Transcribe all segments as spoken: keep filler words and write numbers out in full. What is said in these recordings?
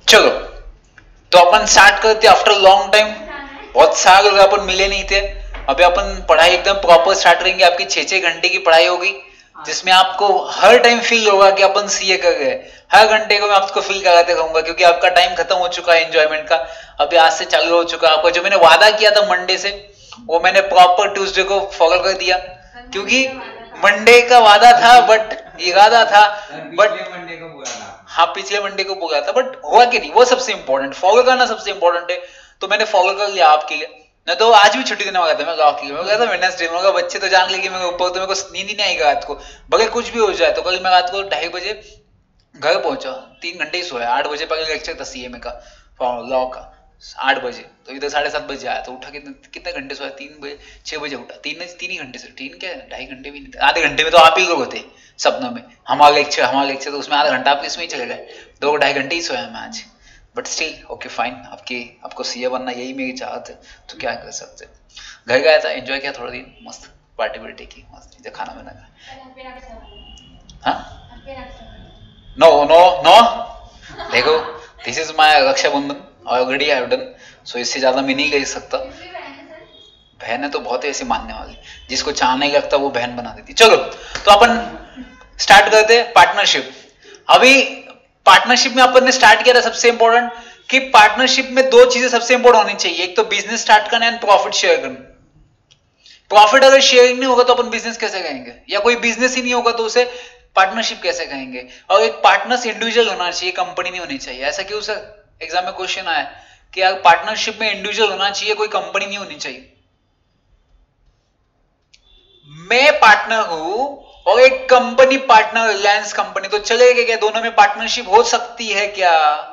चलो तो अपन स्टार्ट करते आफ्टर लॉन्ग टाइम। बहुत साल हो गए अपन मिले नहीं थे। अभी अपन पढ़ाई एकदम प्रॉपर स्टार्ट करेंगे। आपकी छह छह घंटे की पढ़ाई होगी जिसमें आपको हर टाइम फील होगा कि अपन सीए कर गए। हर घंटे को मैं आपको फील कराते रहूंगा क्योंकि आपका टाइम खत्म हो चुका है एंजॉयमेंट का। अभी आज से चालू हो चुका है। आपको जो मैंने वादा किया था मंडे से वो मैंने प्रॉपर ट्यूसडे को फॉलो कर दिया क्योंकि मंडे का वादा था बट इरादा था बट मंडे को पूरा था। हाँ पिछले मंडे को बोला था बट हुआ कि नहीं वो सबसे इंपॉर्टेंट। फॉलो करना सबसे इंपॉर्टेंट है तो मैंने फॉलो कर लिया आपके लिए। मैं तो आज भी छुट्टी देने वाला था। मैं गाँव के लिए मैं गया था वेडनेसडे में। बच्चे तो जान लेंगे मेरे ऊपर तो मेरे को नींद ही नहीं आएगा रात को बगैर कुछ भी हो जाए। तो कल मैं रात को ढाई बजे घर पहुंचा। तीन घंटे ही सोया। आठ बजे पहले लेक्चर था सीएमए का लॉ का आठ बजे। तो इधर साढ़े सात बजे आया तो उठा कितने कितने घंटे सोया तीन बजे छह बजे उठा। तीन तीन ही घंटे से तीन क्या ढाई घंटे भी नहीं थे। आधे घंटे में तो आप ही लोग होते सपनों में। हमारा लेक्चर हमारा लेक्चर तो उसमें आधा घंटा आपके इसमें ही चले गए। दो ढाई घंटे ही सोया मैं आज बट स्टिल ओके फाइन। आपकी आपको सीए बनना यही मेरी चाहत है तो क्या कर सकते। घर गया था एंजॉय किया थोड़ा दिन मस्त पार्टी वार्टी की मस्त खाना बना हाँ नो नो नो देखो this is my Raksha Bandhan already I have done so इससे ज्यादा मैं नहीं कर सकता। बहन है तो बहुत ही ऐसे मानने वाली जिसको चाह नहीं लगता वो बहन बना देती। चलो तो अपन स्टार्ट करते हैं पार्टनरशिप। अभी पार्टनरशिप में अपन ने स्टार्ट किया था सबसे इंपॉर्टेंट कि पार्टनरशिप में दो चीजें सबसे इंपॉर्टेंट होनी चाहिए। एक तो बिजनेस स्टार्ट करना एंड प्रॉफिट शेयर करना। प्रॉफिट अगर शेयरिंग नहीं होगा तो अपन बिजनेस कैसे करेंगे या कोई बिजनेस ही नहीं होगा तो उसे पार्टनरशिप कैसे कहेंगे। और एक पार्टनर्स इंडिविजुअल होना चाहिए कंपनी नहीं होनी चाहिए। ऐसा क्यों सर एग्जाम में क्वेश्चन आया कि यार पार्टनरशिप में इंडिविजुअल होना चाहिए कोई कंपनी नहीं होनी चाहिए। मैं पार्टनर हूं और एक कंपनी पार्टनर रिलायंस कंपनी तो चलेगा क्या? दोनों में पार्टनरशिप हो सकती है क्या?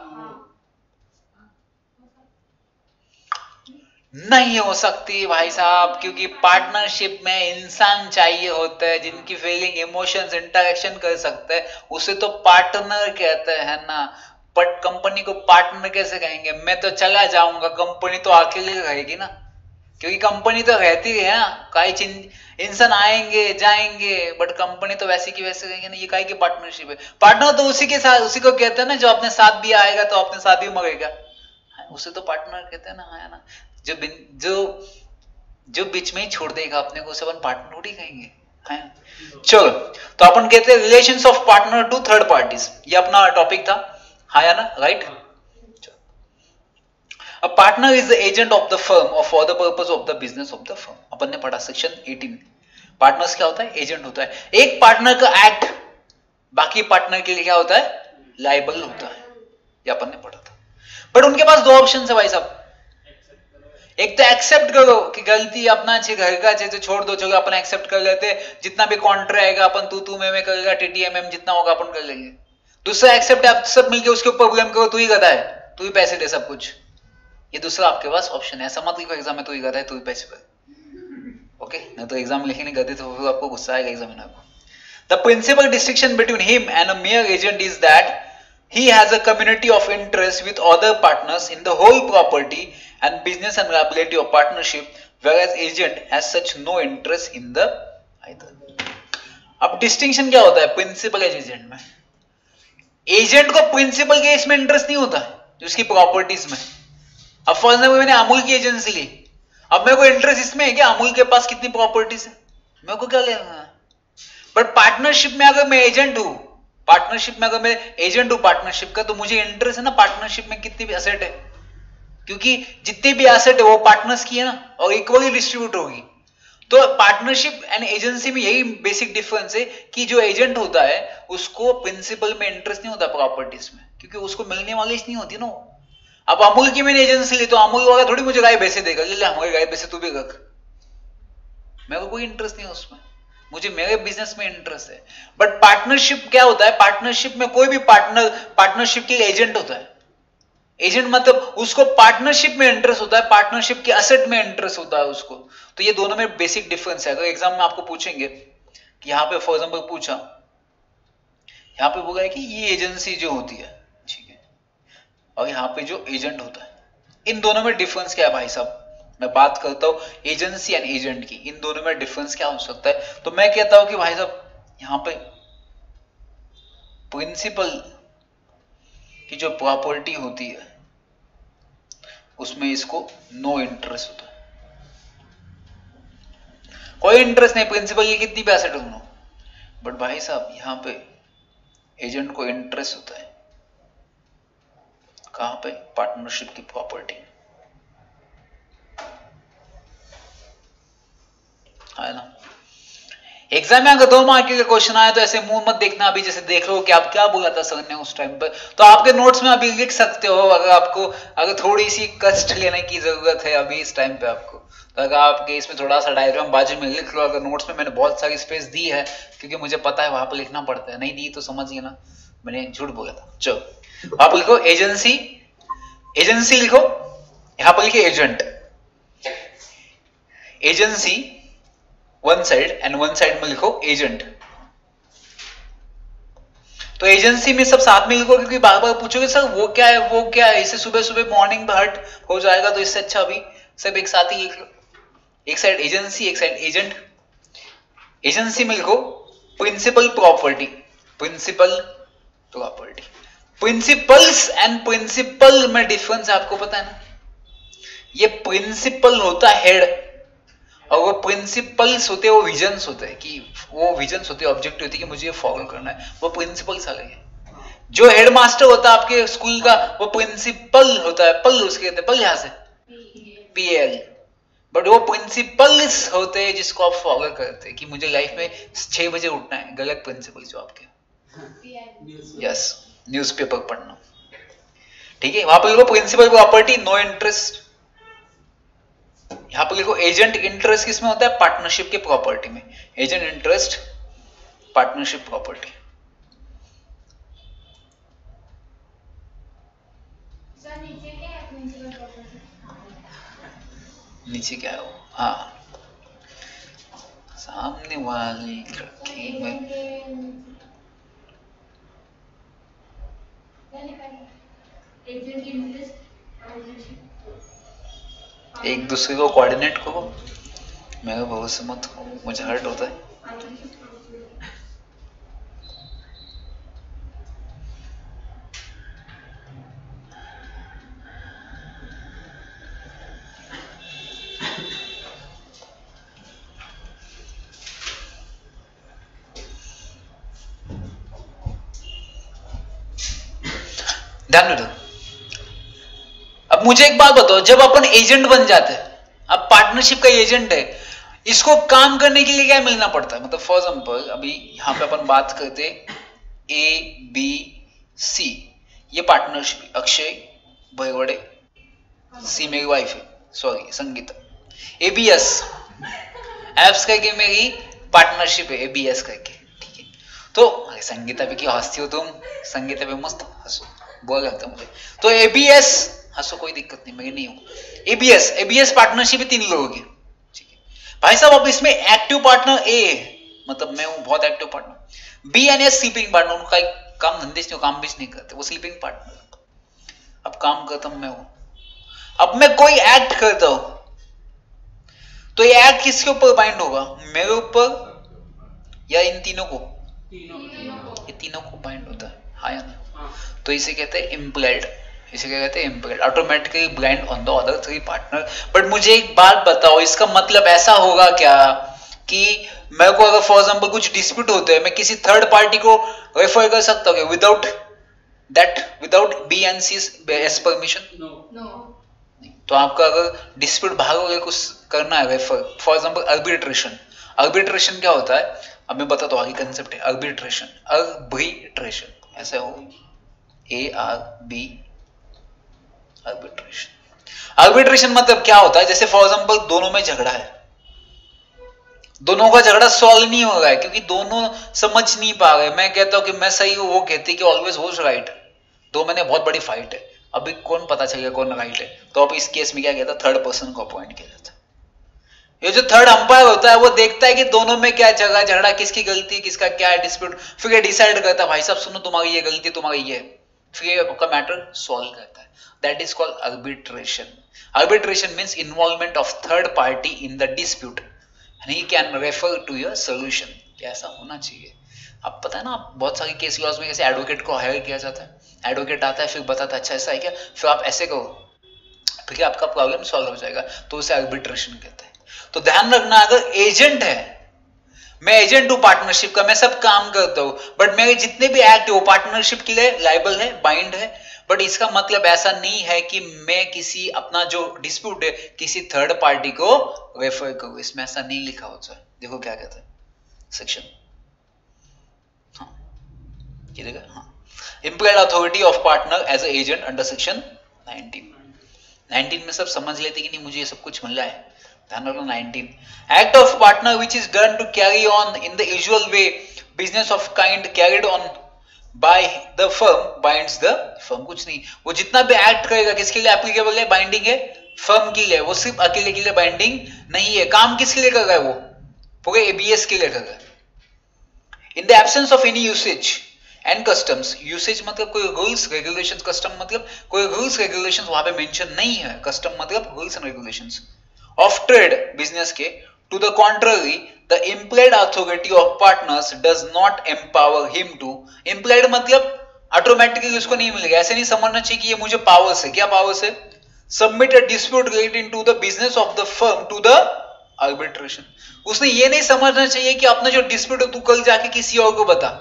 नहीं हो सकती भाई साहब क्योंकि पार्टनरशिप में इंसान चाहिए होता है जिनकी फीलिंग इमोशंस इंटरेक्शन कर सकते हैं। उसे तो पार्टनर कहते हैं ना। बट कंपनी को पार्टनर कैसे कहेंगे? मैं तो चला जाऊंगा कंपनी तो अकेले रहेगी ना क्योंकि कंपनी तो रहती है ना। कई इंसान आएंगे जाएंगे बट कंपनी तो वैसे की वैसे कहेंगे ना। ये काहे की पार्टनरशिप है? पार्टनर तो उसी के साथ उसी को कहते हैं ना जो अपने साथ भी आएगा तो अपने साथ भी मरेगा। उसे तो पार्टनर कहते हैं ना। है ना जो जो जो बीच में ही छोड़ देगा अपने को उसे अपन पार्टनर थोड़ी कहेंगे। है चलो तो अपन कहते हैं relations of partner to third parties. ये अपना टॉपिक था। हाँ या ना right. A partner is the agent of the firm or for the purpose of the business of the firm। अपन ने पढ़ा सेक्शन अठारह। पार्टनर्स क्या होता है? एजेंट होता है। एक पार्टनर का एक्ट बाकी पार्टनर के लिए क्या होता है? लाइबल होता है। ये अपन ने पढ़ा था। बट उनके पास दो ऑप्शन है भाई साहब। एक तो एक्सेप्ट करो कि गलती अपना छे घर का छे तो छोड़ दो चलो अपन एक्सेप्ट कर लेते। जितना भी कॉन्ट्रा आएगा अपन तू तू मैं मैं करेगा टीटीएमएम जितना होगा अपन कर लेंगे। दूसरा एक्सेप्ट आप सब मिलके उसके ऊपर ब्लेम करो तू ही गधा है तू ही पैसे दे सब कुछ। ये दूसरा आपके पास ऑप्शन है। ऐसा मत लिखो एग्जाम में तू ही गधा है तू ही पैसे पर। ओके नहीं तो एग्जाम लिखे नहीं गधे तो फिर आपको गुस्सा आएगा एग्जामिनर को। The principal distinction between him and a mere agent is that he has a community of interest with other partners in the whole property and business and liability of partnership whereas agent has such no interest in the either। अब distinction क्या होता है principal agent में? Agent को principal के इसमें interest नहीं होता है उसकी प्रॉपर्टीज में। अब फॉर एग्जाम्पल मैंने अमूल की एजेंसी ली। अब मेरे को इंटरेस्ट इसमें है कि अमूल के पास कितनी प्रॉपर्टीज है मेरे को क्या लेना है। बट पार्टनरशिप में अगर मैं एजेंट हूं पार्टनरशिप में अगर मैं एजेंट हूं पार्टनरशिप का तो मुझे इंटरेस्ट है ना पार्टनरशिप में कितनी भी एसेट है क्योंकि जितनी भी एसेट है वो पार्टनर्स की है ना और इक्वली डिस्ट्रीब्यूट होगी। तो पार्टनरशिप एंड एजेंसी में यही बेसिक डिफरेंस है कि जो एजेंट होता है उसको प्रिंसिपल में इंटरेस्ट नहीं होता प्रॉपर्टीज में क्योंकि उसको मिलने वाली नहीं होती ना। अब अमूल की मैंने एजेंसी ली तो अमूल वाला थोड़ी मुझे गाय भैंसे देगा ले हमारी गाय भैंसे तू भी रख। मेरे को कोई इंटरेस्ट नहीं है उसमें। मुझे मेरे बिजनेस में इंटरेस्ट है। बट पार्टनरशिप क्या होता है? पार्टनरशिप में कोई भी पार्टनर पार्टनरशिप के लिए एजेंट होता है। एजेंट मतलब उसको पार्टनरशिप में इंटरेस्ट होता है पार्टनरशिप के असेट में इंटरेस्ट होता है उसको। तो ये दोनों में बेसिक डिफरेंस है। अगर एग्जाम में आपको पूछेंगे कि यहाँ पे फॉर एग्जाम्पल पूछा यहाँ पे बोला है कि ये एजेंसी जो होती है ठीक है और यहाँ पे जो एजेंट होता है इन दोनों में डिफरेंस क्या है भाई साहब? मैं बात करता हूं एजेंसी एंड एजेंट की। इन दोनों में डिफरेंस क्या हो सकता है? तो मैं कहता हूं कि भाई साहब यहां पे प्रिंसिपल कि जो प्रॉपर्टी होती है उसमें इसको नो इंटरेस्ट होता है, कोई इंटरेस्ट नहीं, प्रिंसिपल की कितनी भी एसेट हो, बट भाई साहब यहां पे एजेंट को इंटरेस्ट होता है, कहां पे? पार्टनरशिप की प्रॉपर्टी है ना। एग्जाम में अगर दो मार्क के क्वेश्चन आए तो ऐसे मुंह मत देखना अभी, जैसे देख लो कि आप क्या बोला था सर ने उस टाइम पर, तो आपके नोट्स में अभी लिख सकते हो अगर आपको, अगर थोड़ी सी कष्ट लेने की जरूरत है अभी इस टाइम पे आपको, तो अगर आपके इसमें थोड़ा सा डायग्राम बाजू में लिख लो। अगर नोट्स में मैंने बहुत सारी स्पेस दी है क्योंकि मुझे पता है वहां पर लिखना पड़ता है, नहीं दी तो समझिए ना मैंने झूठ बोला था। चलो आप लिखो एजेंसी, एजेंसी लिखो, यहां पर लिखिए agent, agency one side and one side में लिखो एजेंट। तो एजेंसी में सब साथ में लिखो क्योंकि बार बार पूछोगे सर वो क्या है वो क्या है, इसे सुबह सुबह मॉर्निंग में हट हो जाएगा, तो इससे अच्छा अभी सब एक साथ ही लिख लो, एक साइड एजेंसी एक साइड एजेंट। एजेंसी में लिखो principal property, principal property, principals and principal में डिफरेंस आपको पता है ना, ये प्रिंसिपल होता है हेड और वो प्रिंसिपल्स होते हैं वो विजन्स होते हैं, कि वो विजन्स होते हैं ऑब्जेक्टिव होती है कि मुझे ये फॉलो करना है, वो प्रिंसिपल्स अलग है। जो हेडमास्टर होता है आपके स्कूल का वो प्रिंसिपल होता है, पल उसके कहते हैं, पल यहां से पीएल, बट वो प्रिंसिपल्स होते हैं जिसको आप फॉलो करते हैं कि मुझे लाइफ में छह बजे उठना है, गलत प्रिंसिपल जो आपके, यस न्यूज़पेपर पढ़ना, ठीक है। वहां पर लिखो प्रिंसिपल प्रॉपर्टी नो इंटरेस्ट, यहां पर लिखो एजेंट इंटरेस्ट किसमें होता है? पार्टनरशिप के प्रॉपर्टी में, agent interest partnership property. Sir नीचे क्या है प्रिंसिपल प्रॉपर्टी? नीचे क्या है वो? हाँ सामने वाली लड़की में एजेंट इंटरेस्ट पार्टनरशिप, एक दूसरे को कोऑर्डिनेट करो, मेरे भरोसे मत हो, मुझे हर्ट होता है। ध्यान में दो। अब मुझे एक बात बताओ, जब अपन एजेंट बन जाते हैं, अब पार्टनरशिप का एजेंट है, इसको काम करने के लिए क्या मिलना पड़ता है? मतलब फॉर एग्जाम्पल अभी यहां पे अपन बात करते ए बी सी, ये पार्टनरशिप, अक्षय भयवड़े, सी मेरी वाइफ है, सॉरी संगीता, एबीएस एप्स करके मेरी पार्टनरशिप है, एबीएस करके, ठीक है। तो संगीता पे क्यों हंसती हो तुम? संगीता पे मस्त हंसो, बुरा लगता मुझे। तो एबीएस हंसो, कोई दिक्कत नहीं, मैं नहीं हूं। एबीएस एबीएस पार्टनरशिप है तीन लोगों की, ठीक है भाई साहब। अब इसमें एक्टिव पार्टनर ए, मतलब मैं हूं बहुत active partner, B and S sleeping partner, उनका काम धंधे से काम भी नहीं करते, वो स्लीपिंग पार्टनर। अब काम करता हूं मैं हूं, अब मैं कोई एक्ट करता हूं तो ये एक्ट किसके ऊपर बाइंड होगा? मेरे ऊपर या इन तीनों को? ये तीनों को बाइंड होता है, हाँ या ना? तो इसे कहते हैं इम्प्लाइड, इसे क्या कहते हैं? Implied, automatically bind on the other three partner. But मुझे एक बात बताओ, इसका मतलब ऐसा होगा क्या कि मेरे को अगर फॉर एग्जांपल कुछ डिस्प्यूट होते हैं, मैं किसी थर्ड पार्टी को रेफर कर सकता हूँ without that, without B and C S permission? No. तो आपका अगर डिस्प्यूट भागोगे कुछ करना है refer, for example arbitration, arbitration क्या होता है अब मैं बताता हूँ, आगे कंसेप्ट है आर्बिट्रेशन, आर्बिट्रेशन ऐसे हो A R B, arbitration. Arbitration मतलब क्या होता है? जैसे फॉर एग्जांपल दोनों में झगड़ा है, दोनों का झगड़ा सॉल्व नहीं हो रहा है क्योंकि दोनों समझ नहीं पा रहे, मैं कहता हूं कि मैं सही हूं, वो कहती कि ऑलवेज होज राइट, दो मैंने बहुत बड़ी फाइट है, अभी कौन पता चलेगा कौन राइट है? तो अब इस केस में क्या कहता, थर्ड पर्सन को अपॉइंट किया जाता है। ये जो थर्ड अंपायर होता है वो देखता है कि दोनों में क्या झगड़ा झगड़ा, किसकी गलती किसका क्या है डिस्प्यूट, फिर ये डिसाइड करता है भाई साहब सुनो तुम्हारी ये गलती तुम्हारी ये, फिर ये आपका मैटर सॉल्व करता है। That is called arbitration. Arbitration means involvement of third party in the dispute and he can refer to your solution। ऐसा होना चाहिए। अब पता है ना, आप बहुत सारी केस लॉज में कैसे एडवोकेट को हायर किया जाता है, एडवोकेट आता है फिर बताता है अच्छा ऐसा है क्या, फिर आप ऐसे करो, फिर आपका प्रॉब्लम सॉल्व हो जाएगा, तो उसे आर्बिट्रेशन कहते हैं। तो ध्यान रखना, अगर एजेंट है, मैं एजेंट हूं पार्टनरशिप का, मैं सब काम करता हूं, बट मेरे जितने भी एक्ट है वो पार्टनरशिप के लिए लायबल है, बाइंड है, बट इसका मतलब ऐसा नहीं है कि मैं किसी अपना जो डिस्प्यूट है किसी थर्ड पार्टी को रेफर करूं, इसमें ऐसा नहीं लिखा होता है। देखो क्या कहता है सेक्शन, हाँ ये देखा, हाँ implied authority of partner as a agent under section nineteen. Nineteen में सब समझ लेते कि नहीं मुझे ये सब कुछ मिल रहा है, ध्यान रखना। Nineteen act of partner which is done to carry on in the usual way business of kind carried on by the firm binds the firm. कुछ नहीं, वो जितना भी एक्ट करेगा किसके लिए एप्लीकेबल है, बाइंडिंग है फर्म के लिए, वो सिर्फ अकेले के लिए बाइंडिंग नहीं है। काम किसके लिए कर रहा है, वो पूरे एबीएस के लिए कर रहा है। In the absence of any usage and customs, usage मतलब कोई रूल्स रेगुलेशंस, कस्टम मतलब कोई रूल्स रेगुलेशंस वहां पे मेंशन नहीं है, कस्टम मतलब rules and regulations of trade business के, to the contrary the implied authority of partners does not empower him to, implied मतलब ऑटोमेटिकली उसको नहीं मिलेगा, ऐसे नहीं समझना चाहिए कि ये मुझे पावर्स है, क्या पावर्स है, submit a dispute relating to the business of the firm to the arbitration. उसने ये नहीं समझना चाहिए कि अपना जो डिस्प्यूट है तू कल जाके किसी और को बता।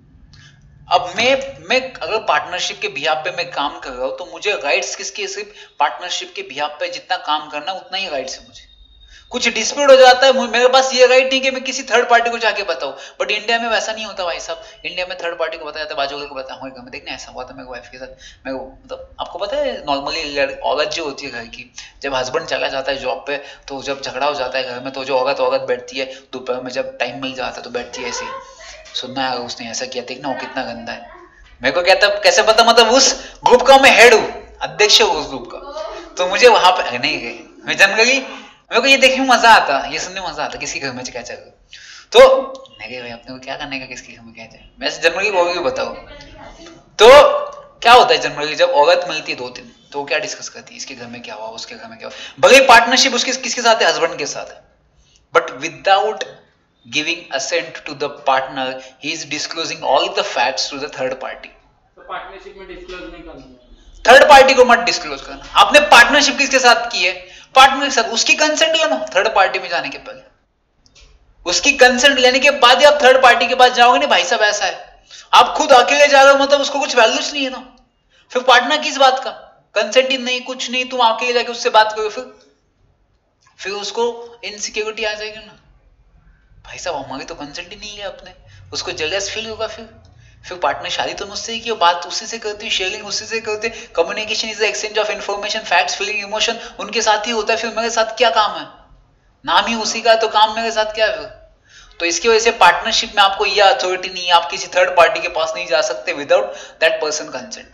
अब मैं मैं अगर पार्टनरशिप के बिहाफ पे मैं काम कर रहा हूं तो मुझे राइट्स किसके, सिर्फ पार्टनरशिप के बिहाफ पे जितना काम करना उतना ही राइट्स है मुझे। कुछ डिस्प्यूट हो जाता है मेरे पास ये राइट नहीं कि मैं किसी थर्ड पार्टी को जाके बताऊं, बट इंडिया में वैसा नहीं होता भाई साहब। इंडिया में थर्ड पार्टी को बताया जाता है, बाजू वाले को बताया, हमारे घर में देखना ऐसा हुआ था मेरे वाइफ के साथ, मैं मतलब आपको पता है नॉर्मली औरत जो होती है घर की, जब हस्बैंड चला जाता है जॉब पे तो जब झगड़ा हो जाता है घर में तो जो औरत औरत बैठती है दोपहर में जब टाइम मिल जाता है तो बैठती है ऐसे, सुनना है उसने ऐसा किया, देखना वो कितना गंदा है। मेरे को कहता कैसे पता, मतलब उस ग्रुप का मैं हेड हूँ, अध्यक्ष हूँ उस ग्रुप का, तो मुझे वहां पे नहीं गई मैं जनरली, मेरे को ये देखने में मजा आता, ये सुनने में मजा आता किसी घर में क्या चल रहा, तो नहीं गए भाई अपने को क्या करने का किसके घर में क्या चल, मैं जनरली वो भी बताऊँ। तो क्या होता है जनरली जब औरत मिलती है दो तीन तो वो क्या डिस्कस करती है, इसके घर में क्या हुआ, उसके घर में क्या हुआ, भले पार्टनरशिप उसके किसके साथ है, हस्बैंड के साथ है, but without giving assent to the partner he is disclosing all the facts to the third party। तो पार्टनरशिप में डिस्क्लोज नहीं करना, थर्ड पार्टी को मत डिस्क्लोज करना। आपने पार्टनरशिप किसके साथ की है, पार्टनर के साथ, उसकी कंसेंट लेना थर्ड पार्टी में जाने के पहले, उसकी कंसेंट लेने के बाद ही आप थर्ड पार्टी के पास जाओगे। नहीं भाई साहब ऐसा है, आप खुद अकेले जा रहे हो मतलब उसको कुछ वैल्यूज नहीं है ना, फिर पार्टनर किस बात का, कंसेंट ही नहीं कुछ नहीं, तुम अकेले जाके उससे बात करो, फिर फिर उसको इनसिक्योरिटी आ जाएगी ना, भाई साहब हमारी तो कंसेंट ही नहीं है अपने, उसको जेलस फील होगा, फिर फिर पार्टनर शादी तो मुझसे ही की, बात उसी से करती है, शेयरिंग उसी से करते, communication is the exchange of information facts feeling emotion उनके साथ ही होता है, फिर मेरे साथ क्या काम है, नाम ही उसी का तो काम मेरे साथ क्या है फिर। तो इसकी वजह से पार्टनरशिप में आपको यह अथॉरिटी नहीं है, आप किसी थर्ड पार्टी के पास नहीं जा सकते विदाउट दैट पर्सन कंसेंट।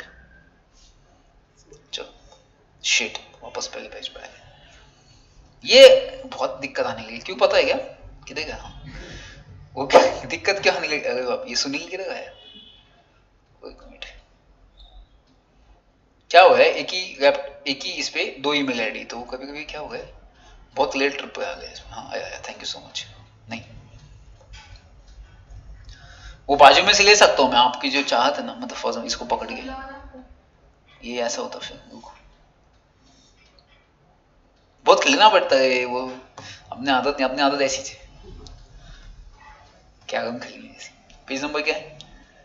चलो शिट वापस पहले पेज पे, ये बहुत दिक्कत आने लगी, क्यों पता है क्या, किधर हाँ वो क्या दिक्कत क्या होने लगी, अरे बाप ये सुनील किधर गया, क्या हुआ है, एक ही एक ही इस पे दो ईमेल आईडी, तो कभी कभी क्या हुआ है बहुत लेट ट्रिप पे आ गया इसमें, हाँ आया आया थैंक यू सो मच। नहीं वो बाजू में से ले सकता हूँ मैं, आपकी जो चाहत है ना, मतलब फौज इसको पकड़ के, ये ऐसा होता फिर बहुत खेलना पड़ता है, वो अपने आदत नहीं, अपनी आदत ऐसी थी, क्या हम खेलेंगे ऐसी। पेज नंबर क्या है,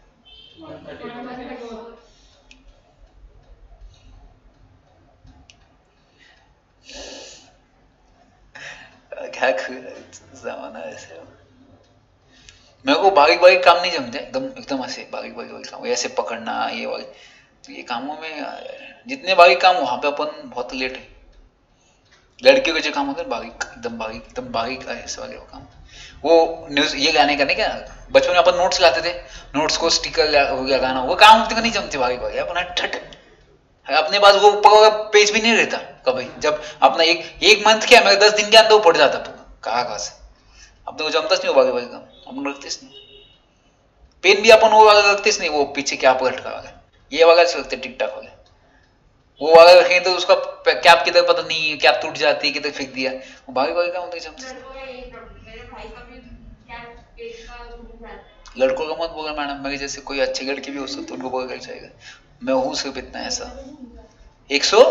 क्या जमाना ऐसे, मेरे को बारीक बारीक काम नहीं जमते, एकदम एकदम ऐसे बारीक बारीक काम, ऐसे पकड़ना ये वाले, तो ये कामों में जितने बारीक काम वहां पे अपन बहुत लेट है, लड़कियों के जो काम होते हैं बारीक एकदम बारीक एकदम बारीक ऐसे वाले वो काम, वो न्यूज ये गाने का नहीं, क्या बचपन में अपन नोट्स लाते थे, नोट्स को स्टिकर हो गया गाना, वो काम उतने नहीं जमते बारीक बारीक, अपन ठट अपने पास वो ऊपर पेज भी नहीं रहता कभी, जब अपना एक एक मंथ क्या मेरे दस दिन के अंदर वो पड़ जाता कहाँ कहाँ से, अपने को जमता नहीं वो बाकी बाकी काम, अपन रखते नहीं, पेन भी अपन वो वाला रखते नहीं, वो पीछे क्या लटका वाला ये वाला रखते टिक टाक वाले, वो वाला रखेंगे तो उसका कैप किधर पता नहीं, कैप टूट जाती है किधर फेंक दिया, वो बाकी बाकी काम नहीं जमते। लड़कों का मत बोला मैडम, मेरे जैसे कोई अच्छे लड़के भी हो सकते उनको बोल कर जाएगा, मैं हूँ सिर्फ इतना ऐसा। एक सौ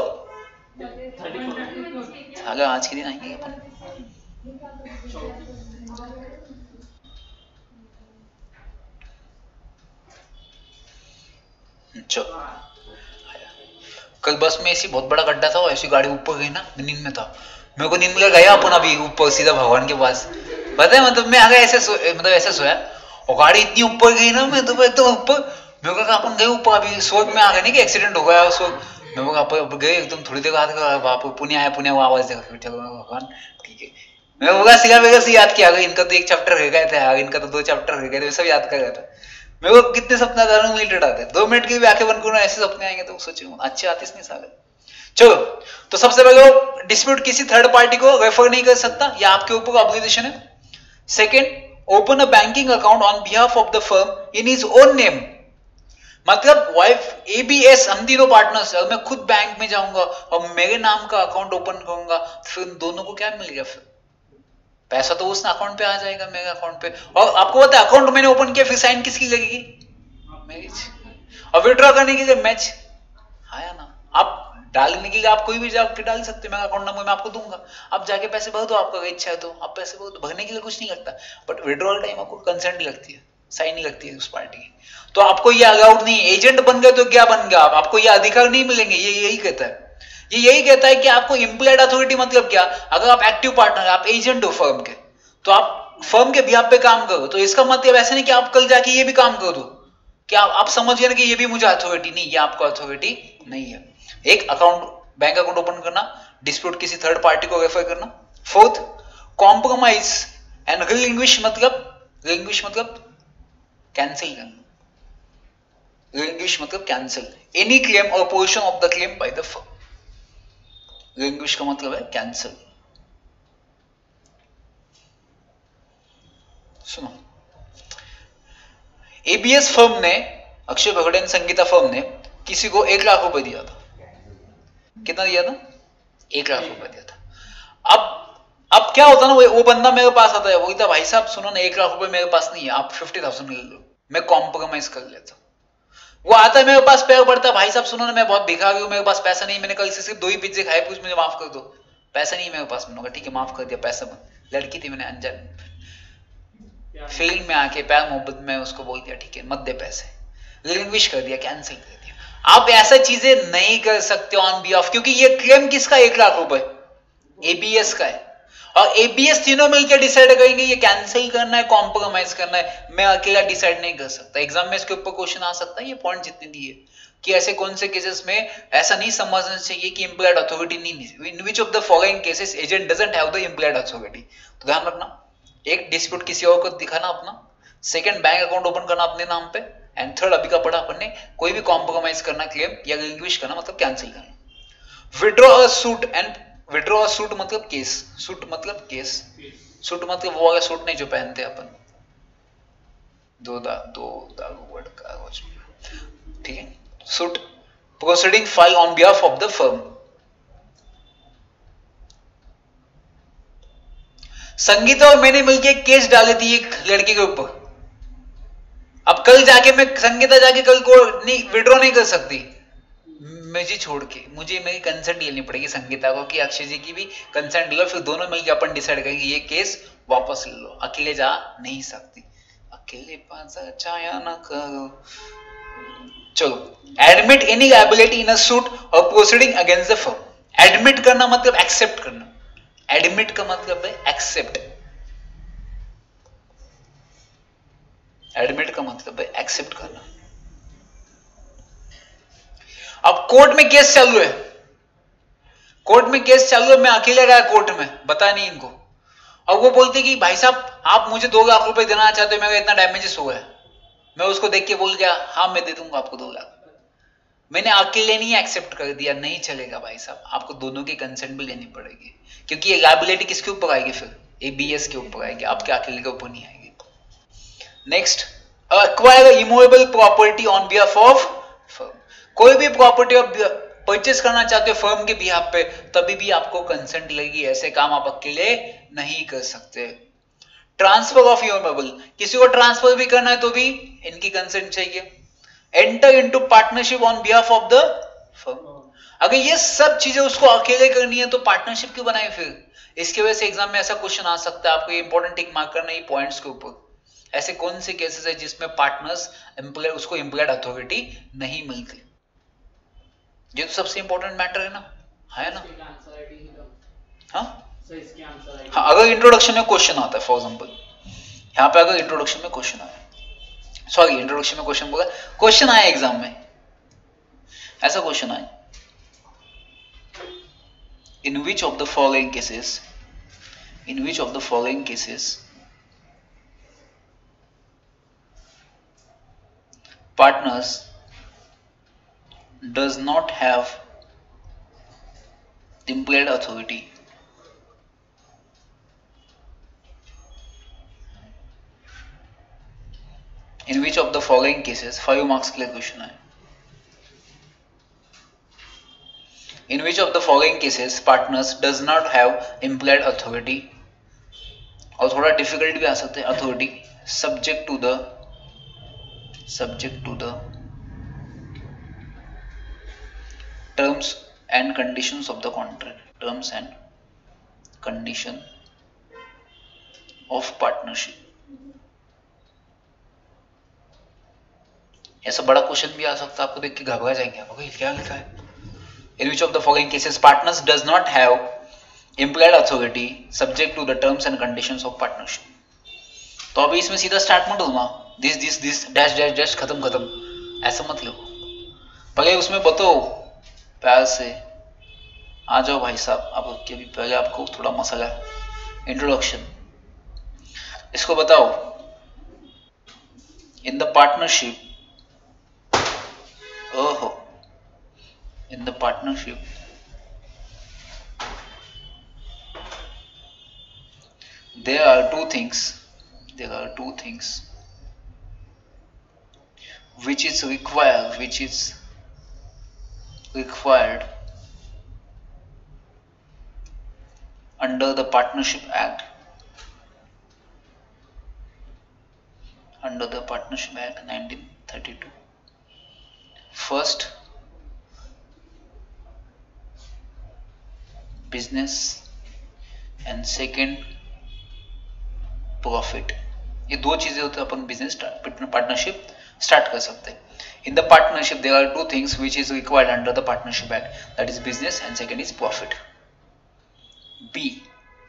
अगर आज के दिन आएंगे अपन। चलो कल बस में ऐसी बहुत बड़ा गड्ढा था, ऐसी गाड़ी ऊपर गई ना, नींद में था, मेरे को नींद में गया अपन अभी ऊपर सीधा भगवान के पास, पता है मतलब मैं आगे ऐसे सो, मतलब ऐसे सोया और गाड़ी इतनी ऊपर गई ना, मैं तो एकदम ऊपर, मेरे को अपन गए ऊपर अभी स्वर्ग में आ गए नहीं कि एक्सीडेंट हो गया स्वर्ग, मेरे को अपन गए एकदम थोड़ी देर बाद पुणे आया, पुणे वो आवाज देखा चलो भगवान ठीक है, मैं होगा सिगा वेगा से याद किया, इनका तो एक चैप्टर रह गए थे, इनका तो दो चैप्टर रह गए थे, सब याद कर रहा था। मेरे को कितने सपने आते हैं, मिनट आते हैं, दो मिनट के लिए आंखें बंद करो ऐसे सपने आएंगे तो सोचो अच्छे आते नहीं सारे। चलो तो सबसे पहले डिस्प्यूट किसी थर्ड पार्टी को रेफर नहीं कर सकता, या आपके ऊपर ऑब्लिगेशन है। Second, open a banking account on behalf of the firm in his own name, मतलब वाइफ एबीएस, हम तीनों पार्टनर्स, अगर मैं खुद बैंक में जाऊंगा और मेरे नाम का अकाउंट ओपन करूंगा फिर दोनों को क्या मिल गया, फिर पैसा तो उस अकाउंट पे आ जाएगा मेरे अकाउंट पे, और आपको पता है अकाउंट मैंने ओपन किया फिर साइन किसकी लगेगी, मेरी, और विड्रॉ करने के लिए मैच आया ना, आप डालने के लिए आप कोई भी जाके डाल सकते हैं, मेरा अकाउंट नंबर मैं आपको दूंगा, आप जाके पैसे भर दो, आपका इच्छा है तो आप पैसे भर दो, भरने के लिए कुछ नहीं लगता, बट विड्रॉल टाइम आपको कंसेंट लगती है, साइन नहीं लगती है उस पार्टी की, तो आपको ये अलाउड नहीं, एजेंट बन गए तो क्या बन गया आप, आपको ये अधिकार नहीं मिलेंगे, ये यही कहता है, ये यही कहता है कि आपको इम्प्लॉयड अथॉरिटी मतलब क्या, अगर आप एक्टिव पार्टनर, आप एजेंट हो फर्म के, तो आप फर्म के बिहाफ पे काम करो, तो इसका मतलब ऐसा नहीं कि आप कल जाके ये भी काम कर दो, क्या आप, आप समझ गए ना कि ये भी मुझे अथॉरिटी नहीं, ये आपको अथॉरिटी नहीं है। एक अकाउंट, बैंक अकाउंट ओपन करना, डिस्प्यूट किसी थर्ड पार्टी को रेफर करना। फोर्थ, कॉम्प्रोमाइज एंड रिलिंग्विश, मतलब रिलिंग्विश मतलब कैंसिल करना, रिलिंग्विश मतलब कैंसिल एनी क्लेम और portion of the claim by the firm, relinquish का मतलब है कैंसिल। सुनो, एबीएस फर्म ने, अक्षय बगड़े एंड संगीता फर्म ने किसी को एक लाख रुपए दिया था, कितना दिया था, एक लाख रुपए दिया था। अब अब क्या होता ना, वो, वो बंदा मेरे पास आता है, वो कहता भाई साहब सुनो ना, एक लाख रुपए मेरे पास नहीं है, आप फिफ्टी थाउजेंड ले लो, मैं कॉम्प्रोमाइज कर लेता। वो आता है मेरे पास, पैर पड़ता है, भाई साहब सुनो ना, मैं बहुत भिखारी हूं, मेरे पास पैसा नहीं, मैंने कल से सिर्फ दो ही पिज्जे खाए, कुछ मुझे माफ कर दो, पैसा नहीं मेरे पास, मैंने कहा ठीक है माफ कर दिया, पैसा मत, लड़की थी मैंने अनजान फील्ड में आके प्यार मोहब्बत में उसको बोल दिया ठीक है मत दे पैसे, रिलिंग्विश कर दिया, कैंसिल कर दिया। आप ऐसा चीजें नहीं कर सकते ऑन बिहाफ, क्योंकि ये क्लेम किसका, एक लाख रुपए एबीएस का है, और एबीएस तीनों मिलकर डिसाइड करेंगे ये कैंसिल करना है, कॉम्प्रोमाइज करना है, मैं अकेला डिसाइड नहीं कर सकता। एग्जाम में इसके ऊपर क्वेश्चन आ सकता है, ये पॉइंट जितने दिए कि ऐसे कौन से केसेस में ऐसा नहीं समझना चाहिए कि इम्प्लॉयड अथॉरिटी नहीं, in which of the following cases agent doesn't have the implied authority. तो ध्यान रखना, एक डिस्प्यूट किसी और को दिखाना अपना, सेकंड बैंक अकाउंट ओपन करना अपने नाम पे, एंड थर्ड अभी का पढ़ा अपन ने, कोई भी कॉम्प्रोमाइज करना क्लेम या रिलिंग्विश करना मतलब कैंसिल करना। Withdraw a suit and withdraw a suit मतलब केस, सूट मतलब केस, सूट मतलब वो वाला सूट नहीं जो पहनते अपन, दो दा दो दागो वर्ड कागज, ठीक है, suit. Proceeding file on behalf of the firm. Sangeeta और मैंने मिलकर केस डाली थी एक लड़की के ऊपर, अब कल जाके मैं संगीता जाके कल को नहीं विड्रॉ नहीं कर सकती, मुझे छोड़ के मुझे मेरी कंसेंट लेनी पड़ेगी संगीता को कि अक्षय जी की भी कंसेंट लो, फिर दोनों मिलकर अपन डिसाइड करेंगे ये केस वापस ले लो, अकेले जा नहीं सकती, अकेले पास चाया ना करो। चलो, admit any liability in a suit और proceeding against the firm. Admit करना मतलब एक्सेप्ट करना, एडमिट का मतलब है एक्सेप्ट, एडमिट का मतलब है एक्सेप्ट करना। अब कोर्ट में केस चालू है, कोर्ट में केस चालू है, मैं अकेले गया कोर्ट में, बता नहीं इनको, और वो बोलते कि भाई साहब आप मुझे दो लाख रुपए देना चाहते हो, मेरा इतना डैमेजेस हुआ है, मैं उसको देख के बोल गया हाँ मैं दे दूंगा आपको दो लाख, मैंने अकेले नहीं एक्सेप्ट कर दिया, नहीं चलेगा भाई साहब, आपको दोनों की कंसेंट भी लेनी पड़ेगी, क्योंकि ये लायबिलिटी किसके ऊपर आएगी, फिर एबीएस के ऊपर आएगी, आपके अकेले के ऊपर नहीं आएगी। Next, acquire immovable property on behalf of firm. कोई भी प्रॉपर्टी आप परचेस करना चाहते हो फर्म के बिहाफ पे, तभी भी आपको कंसेंट लगेगी, ऐसे काम आप अकेले नहीं कर सकते। ट्रांसफर ऑफ इमूवेबल, किसी को ट्रांसफर भी करना है तो भी इनकी कंसेंट चाहिए। Enter into partnership on behalf of the firm, अगर ये सब चीजें उसको अकेले करनी है तो पार्टनरशिप क्यों बनाई फिर? इसकी वजह से एग्जाम में ऐसा क्वेश्चन आ सकता है, आपको ये इंपॉर्टेंट टिक मार्क करना है पॉइंट्स के ऊपर। ऐसे कौन से केसेस है जिसमें पार्टनर्स एम्प्लॉय उसको एम्प्लॉयड अथॉरिटी नहीं मिलती? ये तो सबसे इंपॉर्टेंट मैटर है ना, है ना? हाँ हाँ, अगर इंट्रोडक्शन में क्वेश्चन आता है, फॉर एग्जाम्पल यहाँ पे अगर इंट्रोडक्शन में क्वेश्चन आया, सॉरी इंट्रोडक्शन में क्वेश्चन बोला, क्वेश्चन आया एग्जाम में, ऐसा क्वेश्चन आया, in which of the following cases in which of the following cases partners does not have implied authority in which of the following cases, five marks के लिए question है, in which of the following cases partners does not have implied authority, और थोड़ा difficult भी आ सकते हैं, authority subject to the subject to the terms and conditions of the contract, terms and condition of partnership। ऐसा बड़ा question भी आ सकता है, आपको देख के घबरा जाएंगे, आपको क्या लिखा है? In which of the following cases partners does not have implied authority subject to the terms and conditions of partnership। तो अभी इसमें सीधा स्टार्ट मत दूंगा, this this this dash dash dash खत्म खत्म, ऐसा मत लिखो, पहले उसमें बताओ प्यार से, आ जाओ भाई साहब, आप के भी पहले आपको थोड़ा मसाला, इंट्रोडक्शन, इसको बताओ। इन द पार्टनरशिप, ओहो, in the partnership there are two things there are two things which is required which is required under the Partnership Act under the Partnership Act nineteen thirty-two। first, business and second profit. ये दो चीजें होते हैं, अपन business partnership start कर सकते हैं। In the partnership there are two things which is required under the partnership act, that is business and second is profit. B,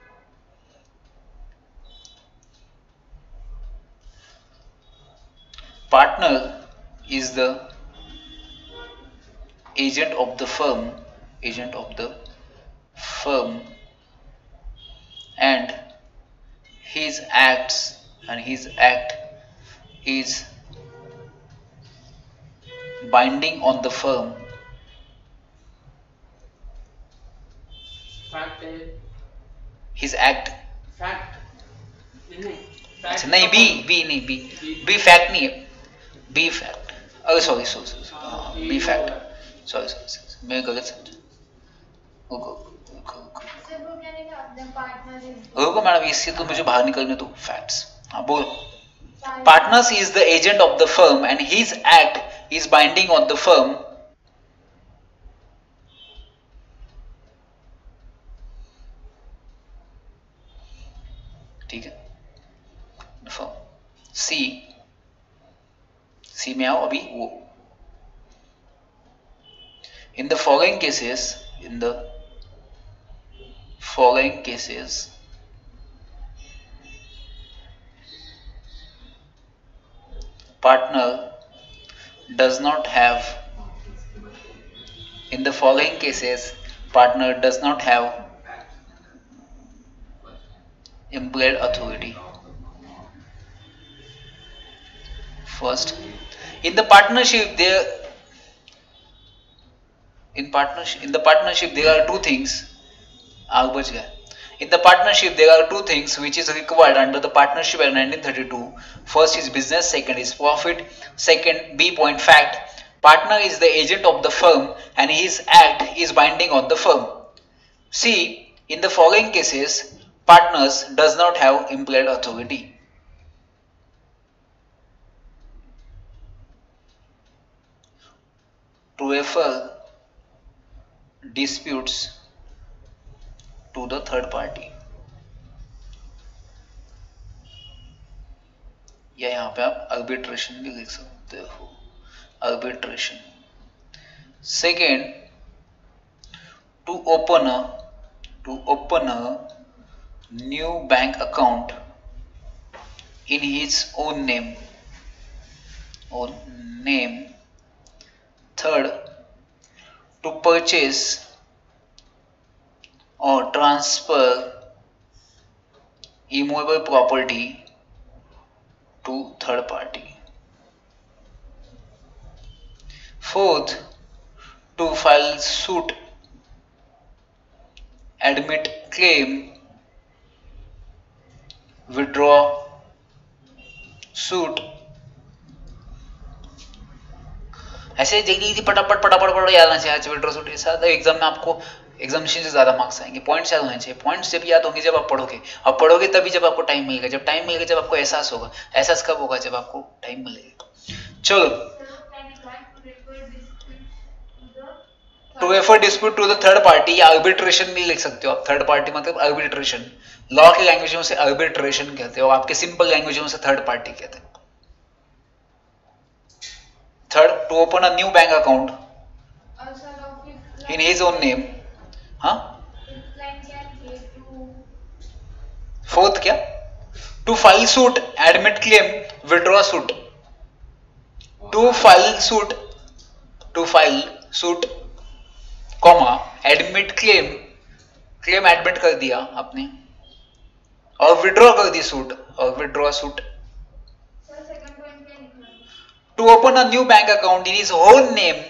partner is the agent of the firm agent of the firm and his acts and his act is binding on the firm। fact है, his act fact नहीं, fact नहीं, B B नहीं, B B fact नहीं है, B fact, अरे sorry sorry B fact, sorry sorry मैं गलत समझा। रुको मैडम, इससे तो मुझे बाहर निकलने दो, फैक्ट्स। हाँ बोलो। Partners is the agent of the firm and his act is binding on the firm. ठीक है, फर्म। सी, सी में आओ अभी, वो in the following cases in the following cases partner does not have in the following cases partner does not have implied authority। first, in the partnership there in partnership in the partnership there are two things, आग बच गया। In the partnership, there are two things which is required under the Partnership Act nineteen thirty-two. First is business, second is profit. Second, B point fact, partner is the agent of the firm and his act is binding on the firm. C, in the following cases, partners does not have impaired authority. To refer disputes to the third party. या यहाँ पे आप arbitration भी लिख सकते हो, arbitration. Second, to open a to open a new bank account in his own name. Own name. Third, to purchase or transfer immovable property to third party. Fourth, to file suit, admit claim, withdraw suit. ऐसे जल्दी फटाफट फटाफट फटाफट याद आना चाहिए withdraw suit के साथ। एग्जाम में आपको एग्जामिनेशन से ज्यादा मार्क्स आएंगे, पॉइंट्स याद होने चाहिए। पॉइंट्स जब याद होंगे जब आप पढ़ोगे, अब पढ़ोगे तभी जब आपको टाइम मिलेगा, जब टाइम मिलेगा जब आपको एहसास होगा। एहसास कब होगा? जब आपको टाइम मिलेगा। चलो, to refer dispute to the third party या आर्बिट्रेशन भी लिख सकते हो आप। थर्ड पार्टी मतलब आर्बिट्रेशन, लॉ की लैंग्वेज में से आर्बिट्रेशन कहते हो, आपके सिंपल लैंग्वेज में से थर्ड पार्टी कहते हैं। Third, to open a new bank account in his own name. हाँ, फोर्थ क्या? To file suit, admit claim, withdraw suit. To file suit, to file suit comma admit claim, claim admit कर दिया आपने, और withdraw कर दी suit, और withdraw suit. To open a new bank account in his own name.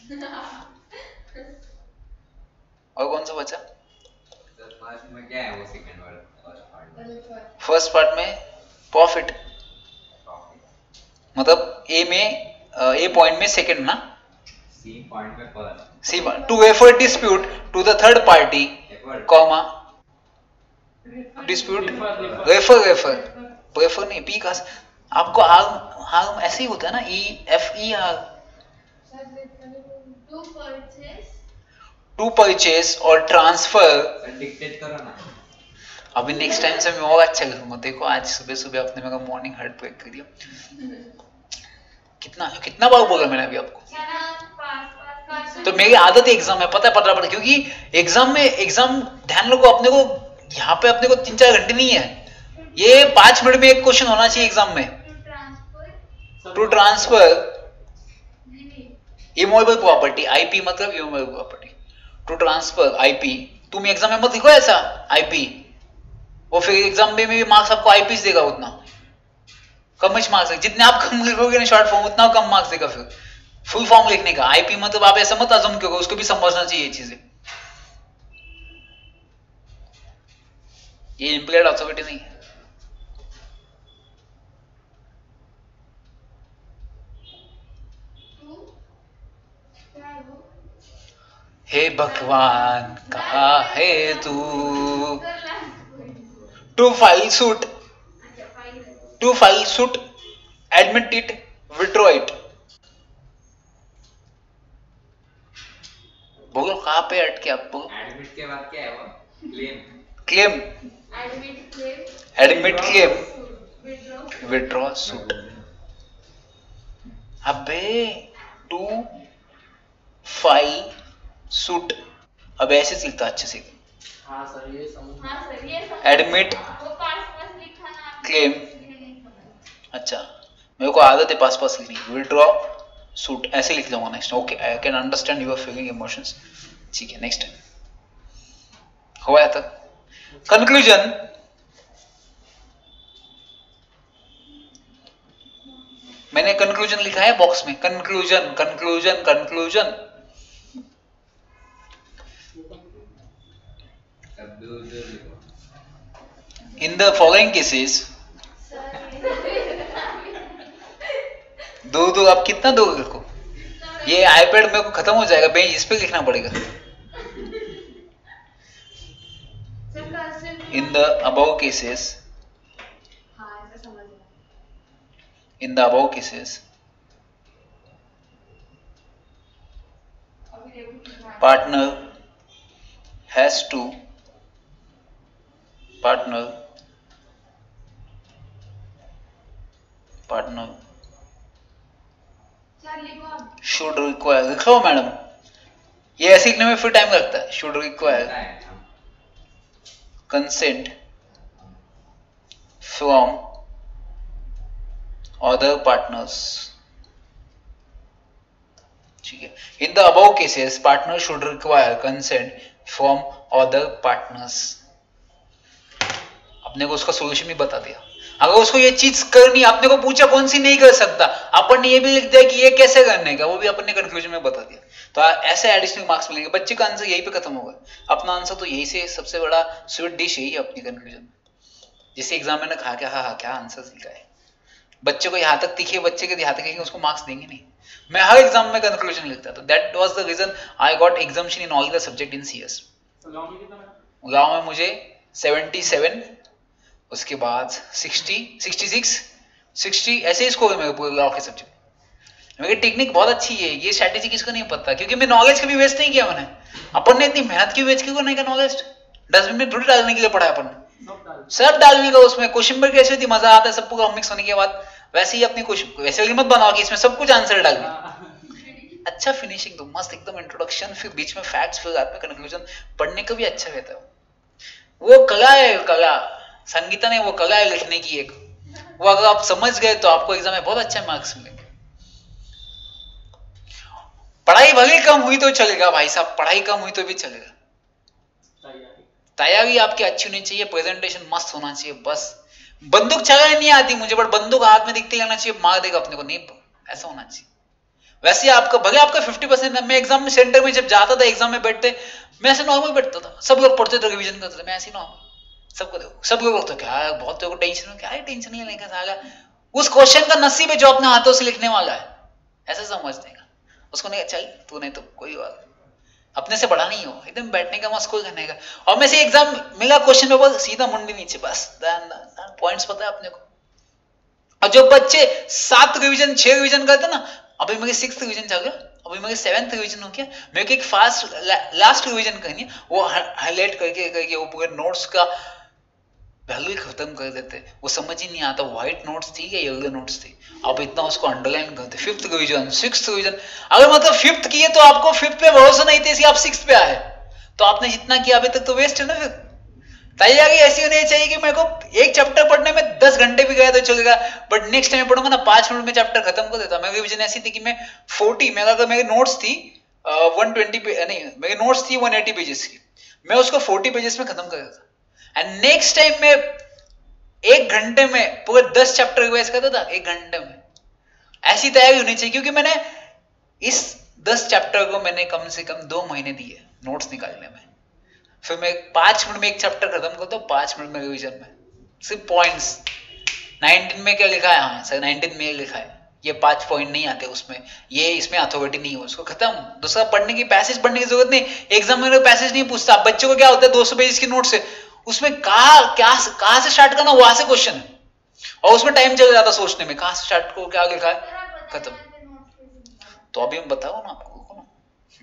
और कौन सा बचा? फर्स्ट में क्या है वो सेकंड वर्ड? फर्स्ट पार्ट में प्रॉफिट, मतलब ए में ए पॉइंट में सेकंड ना, सी पॉइंट में first. C to refer dispute to the third party comma dispute refer refer refer नहीं, पी का आपको आर्म आर्म ऐसे ही होता है ना, E F E R. To purchase और ट्रांसफर। डिक्टेट करो ना। अभी नेक्स्ट टाइम से मैं और अच्छा करूंगा। देखो आज सुबह सुबह आपने मेरा मॉर्निंग हार्ट ब्रेक कर दिया। कितना कितना बार बोला मैंने अभी आपको? तो मेरी आदत है एग्जाम में, पता है पता पता क्योंकि एग्जाम में एग्जाम ध्यान रखो अपने को, यहाँ पे अपने को तीन चार घंटे नहीं है, ये पांच मिनट में एक क्वेश्चन होना चाहिए एग्जाम में। To transfer immovable property, IP मतलब immovable property. To transfer IP, तुम एग्जाम में मत लिखो ऐसा आईपी, वो फिर एग्जाम में भी मार्क्स आपको आईपी देगा, उतना कम ही मार्क्स। जितने आप कम लिखोगे ना शॉर्ट फॉर्म, उतना कम मार्क्स देगा फिर फुल फॉर्म लिखने का। आईपी मतलब आप ऐसा मत अजम करो, उसको भी समझना चाहिए ये चीजें। ये इम्प्लाइड ऑथोरिटी नहीं है। हे भगवान कहाँ है तू। To file suit, to file suit, admit it, withdraw it. बोलो कहाँ पे अटके आपको? एडमिट के बाद क्या है वो? Claim. Claim, admit claim, withdraw suit. अबे टू फाइल सूट, अब ऐसे लिखता अच्छे से। हाँ सर ये समझ। हाँ सर ये समझ। एडमिट वो पास पास लिखा ना क्लेम, अच्छा मेरे को आदत है पास पास लिखनी। विड्रॉ सूट ऐसे लिख लूंगा next. Okay, I can understand your feeling emotions. ठीक है, नेक्स्ट हो गया तक। कंक्लूजन, मैंने कंक्लूजन लिखा है बॉक्स में। Conclusion conclusion conclusion in the following cases. दो दो आप कितना दोगे मेरे को? ये आईपैड मेरे को खत्म हो जाएगा, इस पे लिखना पड़ेगा। Sir In the above cases, हाँ ऐसा समझ में in the above cases, अभी देखो कितना partner has to partner partner चल लिखो अब should require, लिखो मैडम, ये ऐसे लिखने में फिर टाइम लगता है. should require होता है हम consent from other partners. ठीक है. In the above cases, partner should require consent from other partners. आपने को उसका सोल्यूशन भी बता दिया. अगर उसको ये चीज करनी, आपने को पूछा कौन सी नहीं कर सकता, अपन ने ये भी लिख दिया कि ये कैसे करने का, वो भी अपन ने कंक्लूजन में बता दिया. तो ऐसे एडिशनल मार्क्स मिलेंगे. बच्चे का आंसर यही पे खत्म होगा. अपना आंसर तो यही से सबसे बड़ा स्वीट डिश यही है अपनी कंक्लूजन में. जिसे एग्जाम में कहा क्या, हाँ हाँ क्या आंसर लिखा है. बच्चे को यहाँ तक दिखे, बच्चे के यहाँ तक लिखेंगे, उसको मार्क्स देंगे नहीं. मैं हर एग्जाम में कंक्लूजन लिखता था. That was the reason I got examination in all the subject in CS. गांव में कितना मिला? गांव में मुझे सतहत्तर, उसके बाद साठ, छियासठ, साठ ऐसे ही स्कोर है मेरे पूरे गांव के सब्जेक्ट. मेरी टेक्निक बहुत अच्छी है. ये स्ट्रेटेजी किसको नहीं पता, क्योंकि मैं नॉलेज कभी वेस्ट नहीं किया मैंने. अपन ने इतनी मेहनत की वेस्ट क्यों नहीं का नॉलेज. डस्टबिन में थोड़ी डालने के लिए पढ़ा अपन ने, सब डाल सब डालने का. उसमें क्वेश्चन पेपर कैसे होती मजा आता है सब पूरा मिक्स होने के बाद. वैसे ही अपनी क्वेश्चन वैसे वाली मत बनाओ कि इसमें सब कुछ आंसर डाल दें. अच्छा फिनिशिंग तो मस्त एकदम इंट्रोडक्शन, फिर बीच में फैक्ट्स, फिर रात में कंक्लूजन. पढ़ने का भी अच्छा रहता है. वो कला है, कला. संगीता ने वो कला है लिखने की एक. वो अगर आप समझ गए तो आपको एग्जाम में बहुत अच्छे मार्क्स मिलेंगे. पढ़ाई भले कम हुई तो चलेगा भाई साहब, पढ़ाई कम हुई तो भी चलेगा. तैयारी तैयारी आपकी अच्छी होनी चाहिए, प्रेजेंटेशन मस्त होना चाहिए. बस बंदूक चलाने नहीं आती मुझे, बट बंदूक हाथ में दिखते रहना चाहिए, मार देगा अपने को नहीं, ऐसा होना चाहिए. वैसे आपका भले आपका पचास परसेंट. मैं एग्जाम में सेंटर में जब जाता था, एग्जाम में बैठते, मैं ऐसे नॉर्मल बैठता था. सब लोग पढ़ते थे, रिवीजन करते थे, मैं ऐसे नॉर्मल. सबको देखो, सब लोग तो क्या है, बहुत लोगों को टेंशन हो, क्या है टेंशन नहीं लेने का साला. उस क्वेश्चन का नसीब है जो अपने हाथों से लिखने वाला है, ऐसा समझने का. उसको नहीं चल तू नहीं तो कोई बात, अपने से बड़ा नहीं हो, एकदम बैठने का मस्को करने का. और मैं से एग्जाम मिला क्वेश्चन पेपर सीधा मुंडी नीचे, बस पॉइंट्स पता है अपने को. और जो बच्चे सात रिवीजन छह रिवीजन करते ना, अभी मेरे सिक्स रिवीजन चल गया, अभी मेरे सेवेंथ रिवीजन हो गया, मेरे को एक फास्ट लास्ट रिवीजन करनी है, वो हाईलाइट करके करके वो पूरे नोट्स का वैल्यू खत्म कर देते. वो समझ ही नहीं आता व्हाइट नोट्स थी या येलो नोट्स थी. अब इतना उसको अंडरलाइन करते. Fifth revision, sixth revision. अगर मतलब फिफ्थ किए तो आपको फिफ्थ पे भरोसा नहीं थे, इसलिए आप सिक्स्थ पे आए, तो आपने जितना किया अभी तक तो वेस्ट है ना. फिर तैयारी ऐसी होनी चाहिए कि मेरे को एक चैप्टर पढ़ने में दस घंटे भी गया तो चलेगा, बट नेक्स्ट टाइम पढ़ूंगा ना पांच मिनट में चैप्टर खत्म कर देता. मेरी रिवीजन ऐसी थी कि मैं फोर्टी मेरा अगर मेरी नोट्स थी वन ट्वेंटी पे नहीं, मेरी नोट्स थी वन एटी पेजेस की, मैं उसको फोर्टी पेजेस में खत्म कर देता. एंड नेक्स्ट टाइम में एक घंटे में पूरे दस चैप्टर रिवाइज करता था, एक घंटे में. ऐसी तैयारी होनी चाहिए, क्योंकि मैंने इस दस चैप्टर को मैंने कम से कम दो महीने दिए नोट्स निकालने में. फिर मैं पांच मिनट में एक चैप्टर खत्म करता हूँ, पांच मिनट में रिवीजन में सिर्फ पॉइंट्स. नाइनटीन में क्या लिखा है, हाँ सर नाइनटीन में लिखा है, ये पांच पॉइंट नहीं आते उसमें, ये इसमें अथॉरिटी नहीं हो, उसको खत्म. दूसरा पढ़ने की पैसेज पढ़ने की जरूरत नहीं, एग्जाम में पैसेज नहीं पूछता. बच्चों को क्या होता है, दो सौ पेज की नोट्स है, उसमें कहा क्या कहां से स्टार्ट करना वहां से क्वेश्चन है, और उसमें टाइम चल जाता सोचने में कहां से स्टार्ट को क्या लिखा है, खत्म. तो अभी हम बताओ ना आपको ना.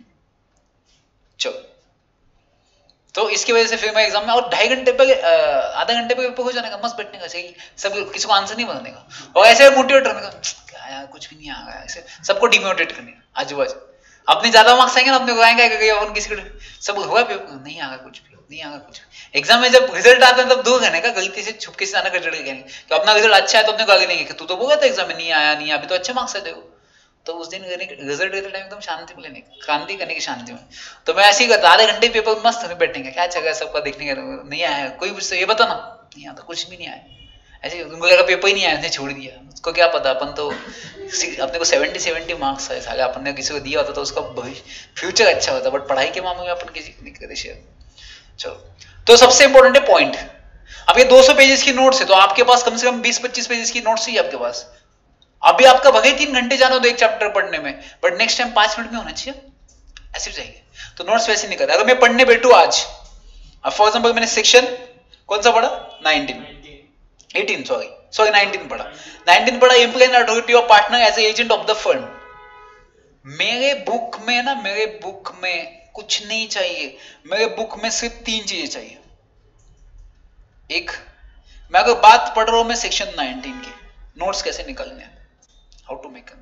चलो, तो इसकी वजह से फिर मैं एग्जाम में और ढाई घंटे पहले आधा घंटे पहले पेपर हो जाने का, मस्त बैठने का, सही सब किसी को आंसर नहीं बनाने का, और ऐसे मोटिवेट करने का, क्या यार कुछ भी नहीं आ रहा है, ऐसे सबको डिमोटिवेट करने का. आजू बाजू अपने ज्यादा मार्क्स आएंगे ना, अपने को आएंगे अपन किसी को सब हुआ पेपर नहीं आएगा, कुछ भी नहीं आएगा कुछ भी. एग्जाम में जब रिजल्ट आता है तब दूर रहने का, गलती से छुपके से आना कर कहेंगे कि अपना रिजल्ट अच्छा है तो अपने को आगे नहीं, तू तो बोला था एग्जाम में नहीं आया नहीं, अभी तो अच्छे मार्क्स आते हो. तो उस दिन रिजल्ट देते टाइम एकदम शांति में लेने क्रांति करने की शांति में. तो मैं ऐसे ही करता, आधे घंटे पेपर मस्त हमें बैठेंगे, क्या चल रहा है सबका देखने का, नहीं आया कोई पूछता ये बता ना, नहीं आता कुछ भी नहीं आया, ऐसे उनको लगा पेपर ही नहीं आया, उसने छोड़ दिया. उसको क्या पता, अपन तो अपने को सेवेंटी सेवेंटी मार्क्स है साले, अपन ने किसी को दिया होता तो उसका भविष्य फ्यूचर अच्छा होता, बट पढ़ाई के मामले में अपन किसी को नहीं करते शेयर. चलो, तो सबसे इंपॉर्टेंट है पॉइंट. अब ये दो सौ पेजेस की नोट्स है, तो आपके पास कम से कम बीस पच्चीस पेजेस की नोट्स ही आपके पास. अभी आपका भले तीन घंटे जाना हो तो एक चैप्टर पढ़ने में, बट नेक्स्ट टाइम पांच मिनट में होना चाहिए, ऐसे जाएंगे. तो नोट्स वैसे नहीं करता. अगर मैं पढ़ने बैठू आज, अब फॉर एग्जांपल मैंने सेक्शन कौन सा पढ़ा? Nineteen, nineteen eighteen sorry sorry nineteen पढ़ा। नाइनटीन पढ़ा, employ authority of partner as agent of the firm. मेरे बुक में ना, मेरे बुक में कुछ नहीं चाहिए, मेरे बुक में सिर्फ तीन चीजें चाहिए। एक, मैं अगर बात पढ़ रहा हूं मैं सेक्शन नाइनटीन की, नोट्स कैसे निकालने हैं, हाउ टू मेक